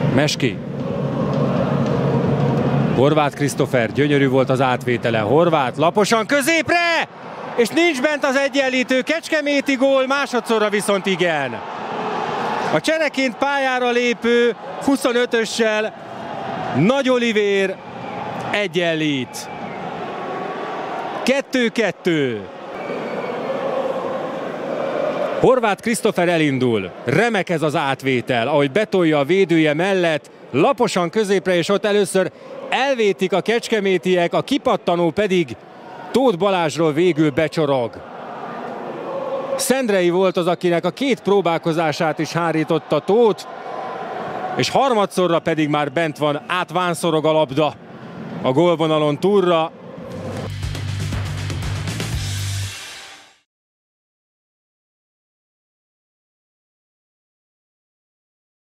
Meski. Horváth Krisztófer, gyönyörű volt az átvétele. Horváth laposan középre, és nincs bent az egyenlítő. Kecskeméti gól, másodszorra viszont igen. A csereként pályára lépő 25-össel Nagy Olivér egyenlít. 2-2. Horváth Krisztófer elindul. Remek ez az átvétel, ahogy betolja a védője mellett, laposan középre, és ott először elvétik a kecskemétiek, a kipattanó pedig Tóth Balázsról végül becsorog. Szendrei volt az, akinek a két próbálkozását is hárította Tóth, és harmadszorra pedig már bent van, átvánszorog a labda a gólvonalon túlra.